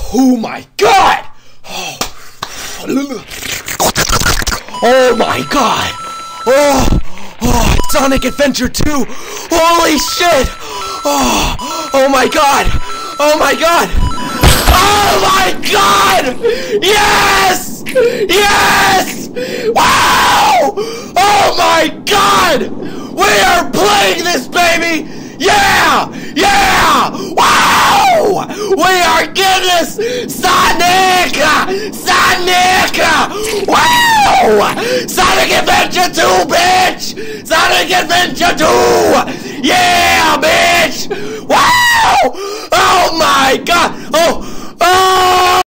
Oh my god! Oh my god! Oh, Sonic Adventure 2! Holy shit! Oh my god! Oh my god! Oh my god! Yes! Yes! Wow! Oh my god! We are playing this, baby! Yeah! Yeah! Wow! We are getting this! Sonic! Sonic! Wow! Sonic Adventure 2, bitch! Sonic Adventure 2! Yeah, bitch! Wow! Oh my god! Oh!